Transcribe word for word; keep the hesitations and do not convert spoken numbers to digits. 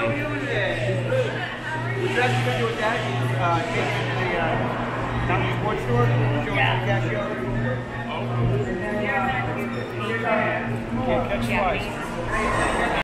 are you doing today? Would you actually go with that? Uh, take it to the uh, down to the sports store? Show yeah. it to the cashier? Oh. Can't catch twice.